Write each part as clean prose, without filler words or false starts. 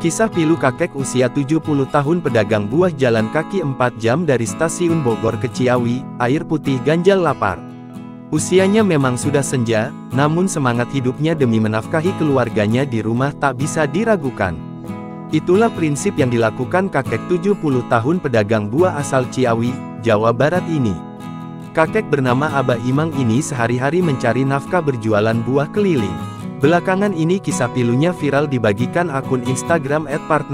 Kisah pilu kakek usia 70 tahun pedagang buah jalan kaki 4 jam dari stasiun Bogor ke Ciawi, air putih ganjal lapar. Usianya memang sudah senja, namun semangat hidupnya demi menafkahi keluarganya di rumah tak bisa diragukan. Itulah prinsip yang dilakukan kakek 70 tahun pedagang buah asal Ciawi, Jawa Barat ini. Kakek bernama Abah Imang ini sehari-hari mencari nafkah berjualan buah keliling. Belakangan ini kisah pilunya viral dibagikan akun Instagram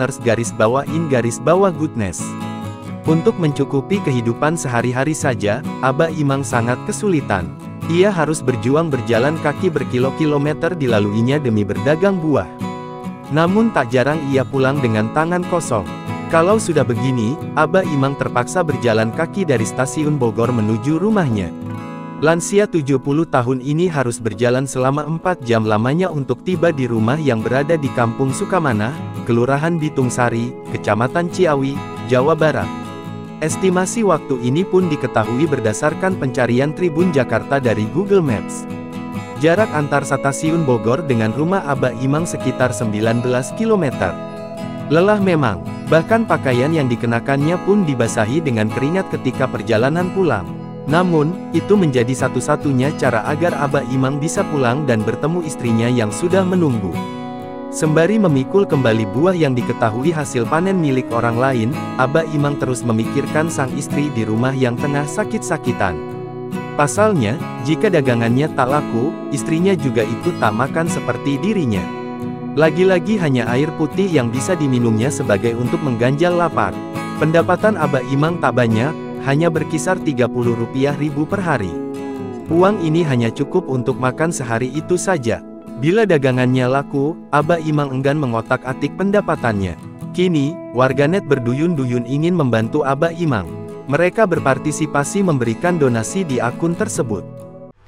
@partners_in_goodness. Untuk mencukupi kehidupan sehari-hari saja, Abah Imang sangat kesulitan. Ia harus berjuang berjalan kaki berkilo-kilometer dilaluinya demi berdagang buah. Namun tak jarang ia pulang dengan tangan kosong. Kalau sudah begini, Abah Imang terpaksa berjalan kaki dari stasiun Bogor menuju rumahnya. Lansia 70 tahun ini harus berjalan selama 4 jam lamanya untuk tiba di rumah yang berada di Kampung Sukamanah, Kelurahan Bitung Sari, Kecamatan Ciawi, Jawa Barat. Estimasi waktu ini pun diketahui berdasarkan pencarian Tribun Jakarta dari Google Maps. Jarak antar stasiun Bogor dengan rumah Abah Imang sekitar 19 km. Lelah memang, bahkan pakaian yang dikenakannya pun dibasahi dengan keringat ketika perjalanan pulang. Namun, itu menjadi satu-satunya cara agar Abah Imang bisa pulang dan bertemu istrinya yang sudah menunggu. Sembari memikul kembali buah yang diketahui hasil panen milik orang lain, Abah Imang terus memikirkan sang istri di rumah yang tengah sakit-sakitan. Pasalnya, jika dagangannya tak laku, istrinya juga ikut tak makan seperti dirinya. Lagi-lagi hanya air putih yang bisa diminumnya sebagai untuk mengganjal lapar. Pendapatan Abah Imang tak banyak, hanya berkisar Rp30.000 per hari. Uang ini hanya cukup untuk makan sehari itu saja. Bila dagangannya laku, Abah Imang enggan mengotak-atik pendapatannya. Kini, warganet berduyun-duyun ingin membantu Abah Imang. Mereka berpartisipasi memberikan donasi di akun tersebut.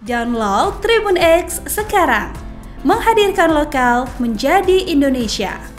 Download Tribun X sekarang, menghadirkan lokal menjadi Indonesia.